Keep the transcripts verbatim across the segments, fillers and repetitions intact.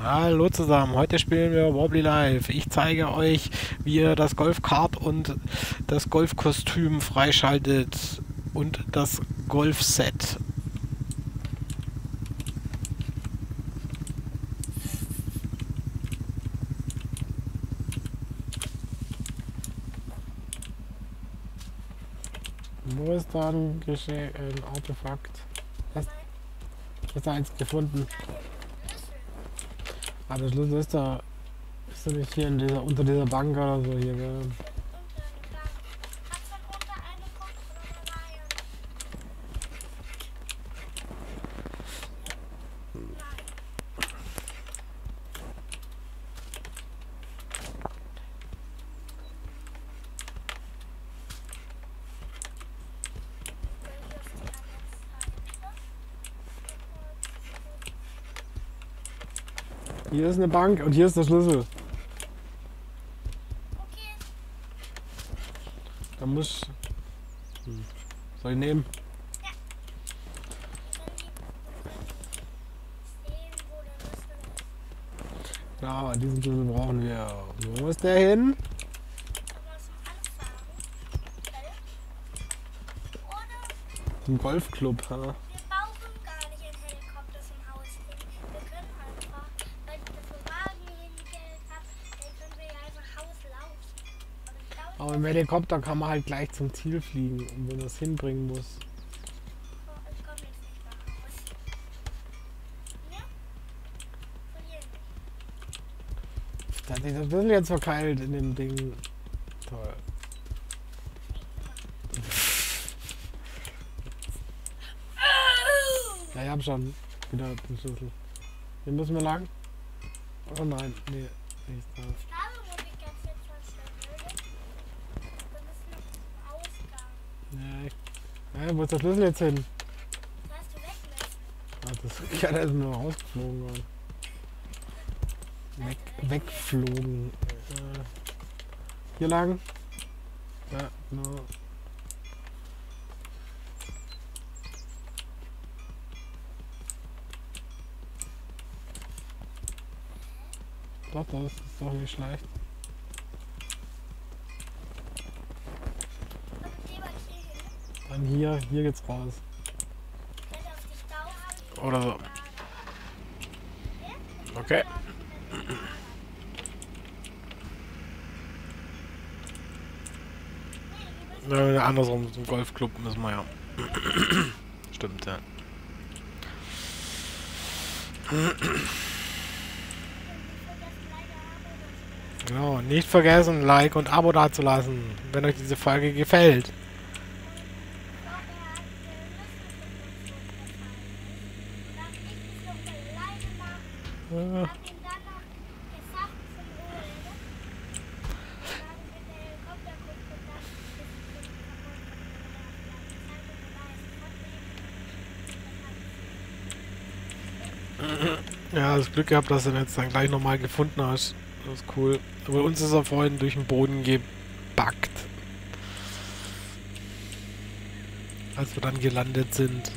Hallo zusammen, heute spielen wir Wobbly Life. Ich zeige euch, wie ihr das Golfkart und das Golfkostüm freischaltet und das Golfset. Wo ist da ein, Gesche ein Artefakt? Hast, hast du eins gefunden? Ah, der Schlüssel ist da. Ist er nicht hier in dieser, unter dieser Bank oder so hier, gell? Hier ist eine Bank und hier ist der Schlüssel. Da muss. Hm. Soll ich nehmen? Ja, diesen Schlüssel brauchen wir. Wo ist der hin? Im Golfclub, ha? Wir brauchen gar nicht einen Helikopter zum Haus hin. Wir können einfach, weil das so Wagen hingestellt hat, dann können wir ja einfach Haus laufen. Aber im Helikopter kann man halt gleich zum Ziel fliegen, und wenn man es hinbringen muss. Oh, ich komme jetzt nicht nach Haus. Ja? Verlieren nicht. Da hat sich das Schlüssel jetzt verkeilt in dem Ding. Toll. Ja, ich hab schon wieder den Schlüssel. Hier müssen wir lang. Oh nein, nee, nicht da. Ich glaube, wo ich ganz jetzt was würde, dann ist noch zum Ausgang. Ja, ich, ja, wo ist der Schlüssel jetzt hin? Das hast du weglassen. Ah, das ja, der ist nur rausgeflogen. Worden. Weg, wegflogen. Äh, hier lang. Ja, genau. Doch, das ist doch nicht schlecht. Und geh mal hier hin. Dann hier, hier geht's raus. Wenn du auf die Stau hast, Oder so. Okay. Ja, andersrum, zum Golfclub müssen wir ja. Stimmt, ja. Genau, nicht vergessen, Like und Abo dazulassen, wenn euch diese Folge gefällt. Äh, Ja, das Glück gehabt, dass du ihn jetzt dann gleich nochmal gefunden hast. Das ist cool. Aber uns ist er vorhin durch den Boden gebackt. Als wir dann gelandet sind.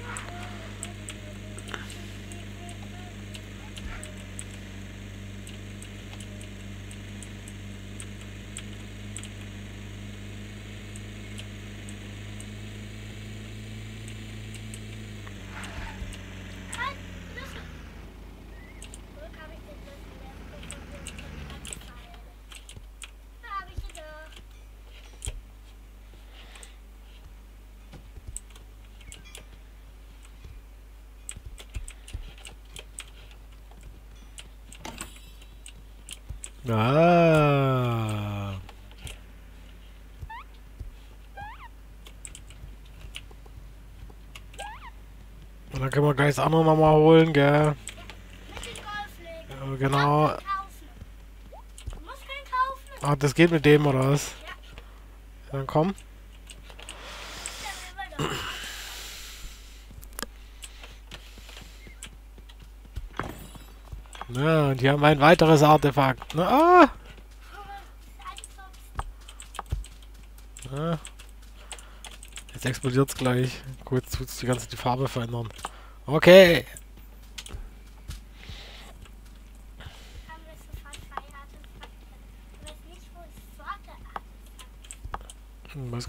Ah. Und dann können wir gleich das andere nochmal holen, gell? Ja, genau. Du musst keinen kaufen. Ah, das geht mit dem, oder was? Ja. Dann komm. Ja, und hier haben wir ein weiteres Artefakt. Na, ah! Ja. Jetzt explodiert es gleich. Gut, jetzt tut es die ganze die Farbe verändern. Okay.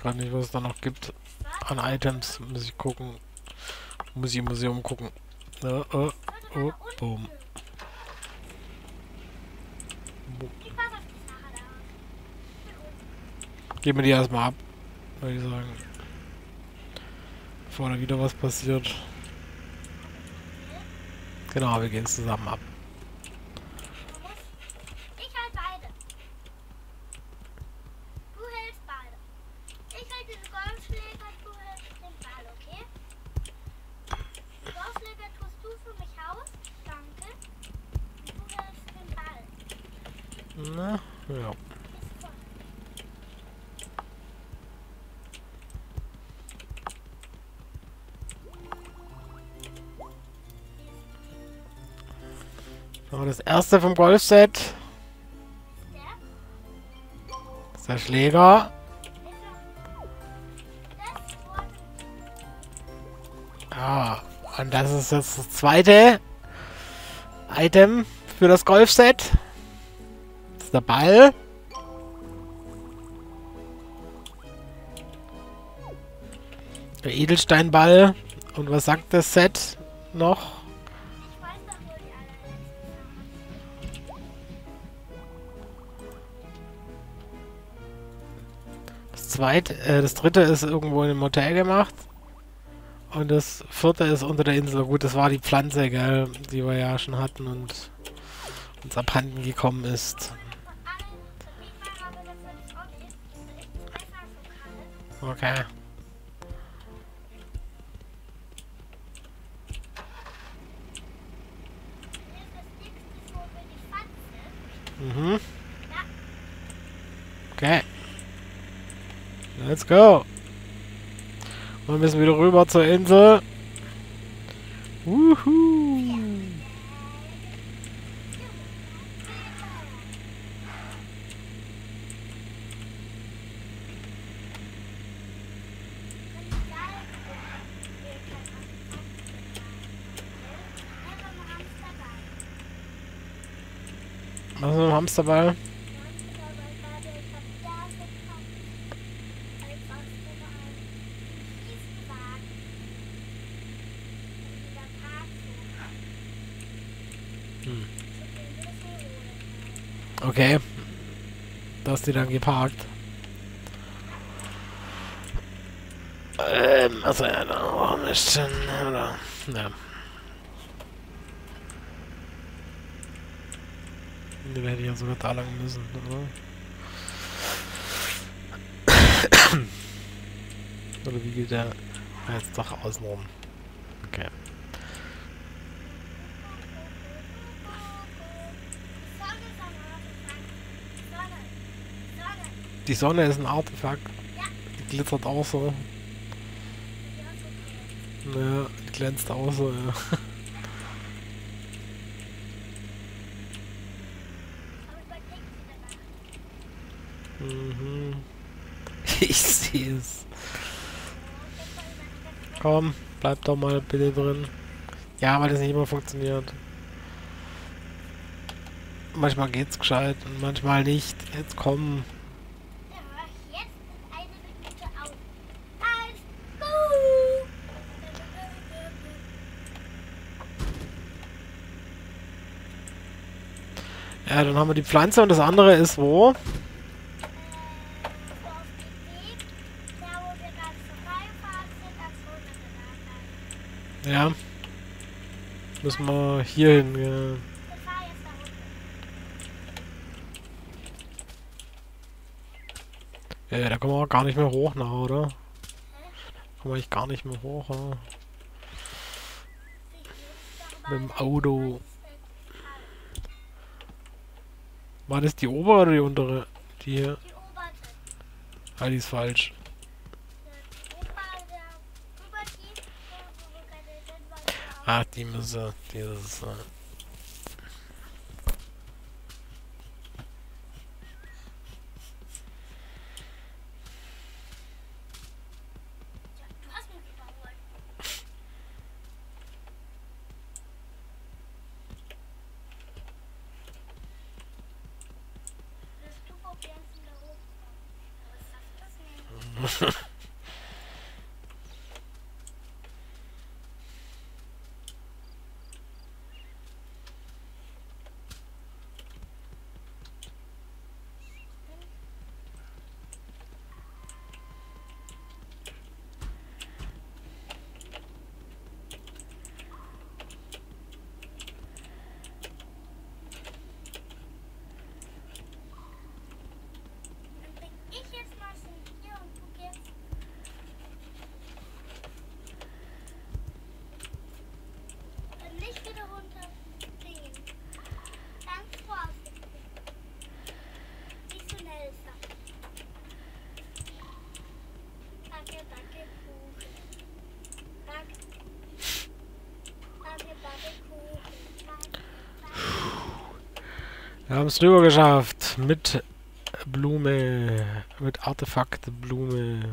gerade nicht, was es da noch gibt. An Items muss ich gucken. Muss ich im Museum gucken. Ja, äh, oh, boom. Ich passe auf die Sache da auf. Geben wir die erstmal ab, würde ich sagen. Bevor da wieder was passiert. Genau, wir gehen zusammen ab. Ich halte beide. Du hältst beide. Ich halte den Golfschläger, du hältst den Ball, okay? Den Golfschläger tust du für mich aus. Danke. Und du hältst den Ball. Na, ja. Ist voll. So, das erste vom Golfset Ist der? ist der Schläger. Das wurde Ja, und das ist jetzt das zweite Item für das Golfset. Das ist der Ball. Der Edelsteinball. Und was sagt das Set noch? Ich weiß doch, wo die allerletzten Das zweite, äh, das dritte ist irgendwo in einem Hotel gemacht. Und das vierte ist unter der Insel. Gut, das war die Pflanze, gell, die wir ja schon hatten und uns abhanden gekommen ist. Okay. Mhm. Okay. Let's go. Wir müssen wieder rüber zur Insel. Wuhu. Was ist mit dem Hamsterball? Hm. Okay. Da ist die dann geparkt. Ähm, also ja, da auch ein bisschen, oder? Ja. Die hätte ich ja sogar da lang müssen, oder? Oder wie geht der? Ah, jetzt doch außenrum. Okay. Die Sonne ist ein Artefakt. Die glitzert auch so. Ja, die glänzt auch so, ja. Mhm. Ich sehe es. Komm, bleib doch mal bitte drin. Ja, weil das nicht immer funktioniert. Manchmal geht's gescheit und manchmal nicht. Jetzt komm. Jetzt ist eine Minute auf. Eins, go! Ja, dann haben wir die Pflanze und das andere ist wo? Äh, so auf den Weg, da wo wir ganz vorbeifahren sind, als runtergegangen. Ja. Müssen wir hier hin. Ja. Ich fahr jetzt da runter. Ja, da kommen wir auch gar nicht mehr hoch, nach, oder? Hä? Da kommen wir eigentlich gar nicht mehr hoch, ja. Mit Mit dem Auto. War das die obere oder die untere? Die hier. Die obere. Ah, die ist falsch. Die obere, der über die, wo wir gerade sind, war die auch. Ach, die müsse. Dieses. Äh Ja, du hast mich überholt. Willst du probieren, von da hochzukommen? Was sagt das denn? Dann bring ich jetzt mal so hier und du gehst. Und nicht wieder runterspringen. Ganz vorsichtig. Nicht so schnell sein. Danke, danke, Kuchen. Danke. Danke, danke, Kuchen. Danke, danke. Wir haben es rüber geschafft. Mit Blume. Mit Artefakt Blume.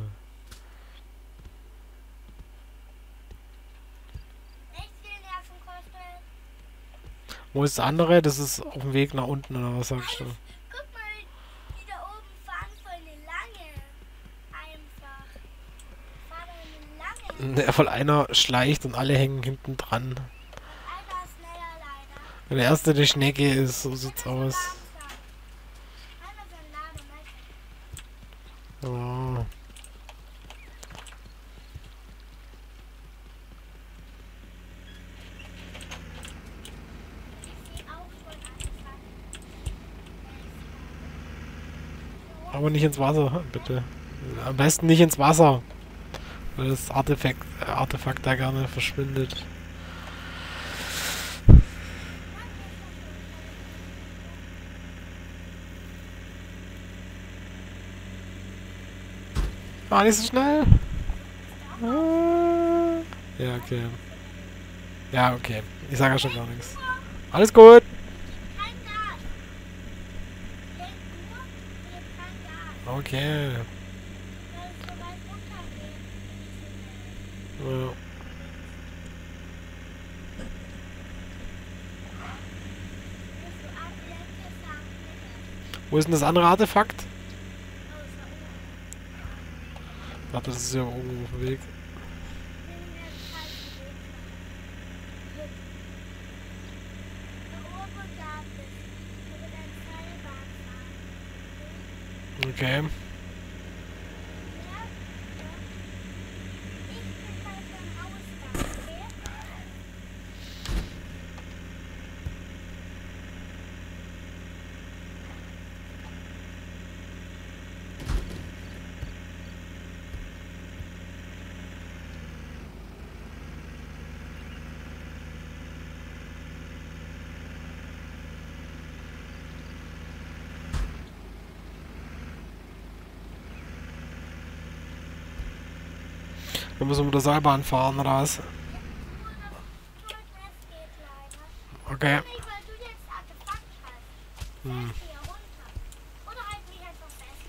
Echt viel Nervenkostet. Wo ist das andere? Das ist auf dem Weg nach unten, oder was sagst du? Guck mal, die da oben fahren voll eine lange. Einfach. Fahren eine lange. Der voll einer schleicht und alle hängen hinten dran. Einer ist schneller leider. Wenn der erste die Schnecke ist, so sieht's Einer aus. ist langsam. Einer ist ein Lademeter. Ja. Ich sehe auch schon einfach. Aber nicht ins Wasser, bitte. Am besten nicht ins Wasser. Weil das Artefakt, äh, Artefakt da gerne verschwindet. War nicht so schnell. Ah. Ja, okay. Ja, okay. Ich sage ja schon gar nichts. Alles gut. Kein Gas. Denk nur, wir kein Gas. Okay. Weil es so weit runtergeht. Ja. Bist du abgelenkt, sagt mir Wo ist denn das andere Artefakt? das. Außer Ich dachte, das ist ja irgendwo auf dem Weg. Nimm mir den falschen Weg. Da oben gab es. Über dein Seilbahn fahren. Okay. Ja, ja. Ich bin bei deinem Ausgang, okay? Wir müssen mit der Seilbahn fahren, oder was? Jetzt nur das Stuhlnest geht leider. Okay. Nicht, weil du jetzt Artefakt hast. Hm. Fällst du hier runter. Oder halt mich einfach fest.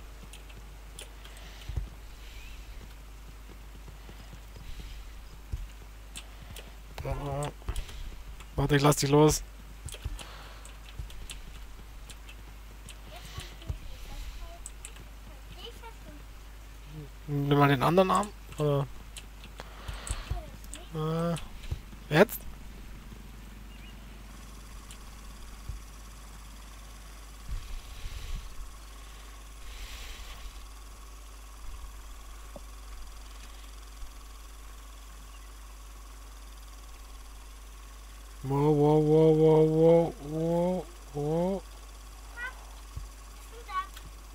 Warte, ich lass dich los. Jetzt kannst du mich hier festhalten. Dann geh fest und Nimm mal den anderen Arm. Oder? tu das nicht. Äh, jetzt? Wow, wow, wow, wow, wow, wow, wow. Bist du da?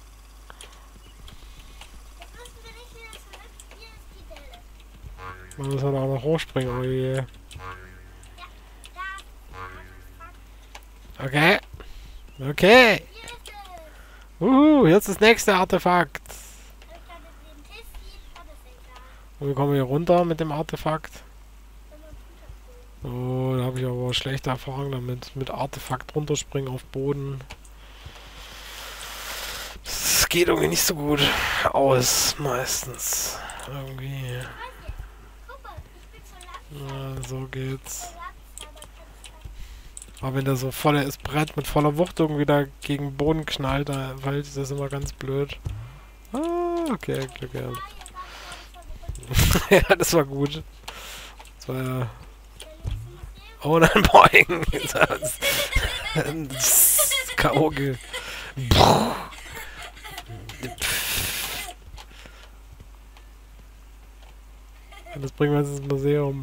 Jetzt müssen wir nicht wieder zurück. Hier ist die Delle. Man muss halt auch noch hochspringen, oh je. Ja, da. Artefakt. Okay. Okay. Hier ist es. Uhu, jetzt das nächste Artefakt. Ich kann den Tisch ziehen, aber ist egal. Und wir kommen hier runter mit dem Artefakt. Wenn man runterspringt. Oh, da habe ich aber schlechte Erfahrungen damit. Mit Artefakt runterspringen auf Boden. Das geht irgendwie nicht so gut aus, meistens. Irgendwie. Ich weiß jetzt. Guck mal, ich bin so langsam. Ja, so geht's. So langsam, aber kannst Aber wenn der so volles Brett mit voller Wucht irgendwie da gegen den Boden knallt, da fällt das immer ganz blöd. Ah. Okay, Glück gehabt. Ja, das war gut. Das war ja... Oh nein, Boing! K O ge... Das bringen wir jetzt ins Museum.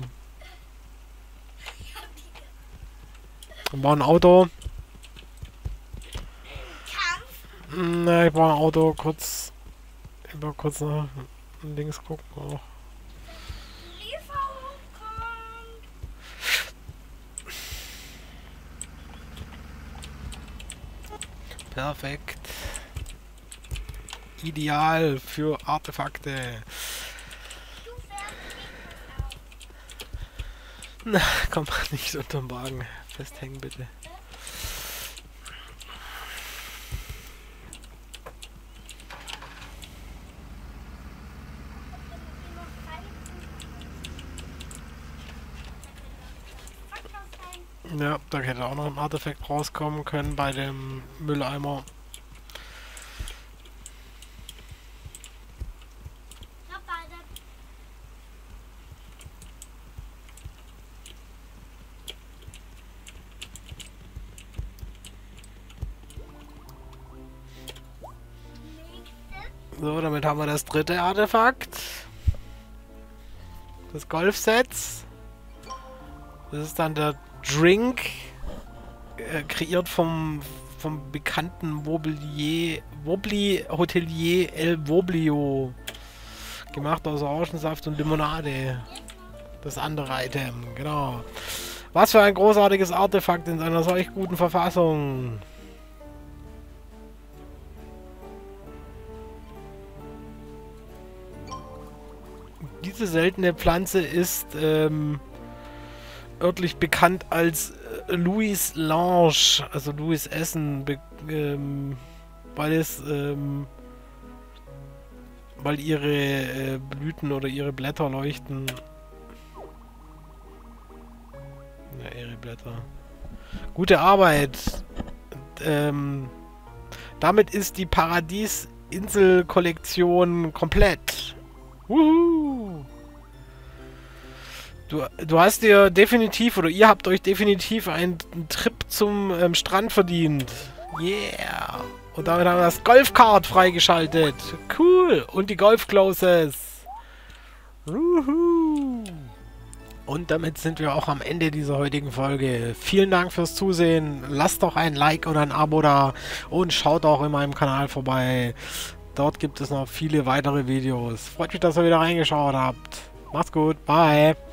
Wir bauen ein Auto. Na, ich baue ein Auto kurz. Ich will kurz nach links gucken auch. Perfekt. Ideal für Artefakte. Na, komm, nicht unterm Wagen festhängen, bitte. Ja, da hätte auch noch ein Artefakt rauskommen können bei dem Mülleimer. So, damit haben wir das dritte Artefakt. Das Golfsets. Das ist dann der Drink, äh, kreiert vom, vom bekannten Woblier, Wobbly Hotelier El Woblio. Gemacht aus Orangensaft und Limonade. Das andere Item, genau. Was für ein großartiges Artefakt in einer solch guten Verfassung. Diese seltene Pflanze ist ähm, örtlich bekannt als äh, Louis Lange, also Louis Essen, ähm, weil es, ähm, weil ihre äh, Blüten oder ihre Blätter leuchten. Ja, ihre Blätter. Gute Arbeit. Ähm, damit ist die Paradiesinsel-Kollektion komplett. Wuhu! Du, du hast dir definitiv, oder ihr habt euch definitiv einen, einen Trip zum ähm, Strand verdient. Yeah! Und damit haben wir das Golfkart freigeschaltet. Cool! Und die Golfcloses. Wuhu! Und damit sind wir auch am Ende dieser heutigen Folge. Vielen Dank fürs Zusehen. Lasst doch ein Like oder ein Abo da und schaut auch in meinem Kanal vorbei. Dort gibt es noch viele weitere Videos. Freut mich, dass ihr wieder reingeschaut habt. Macht's gut. Bye.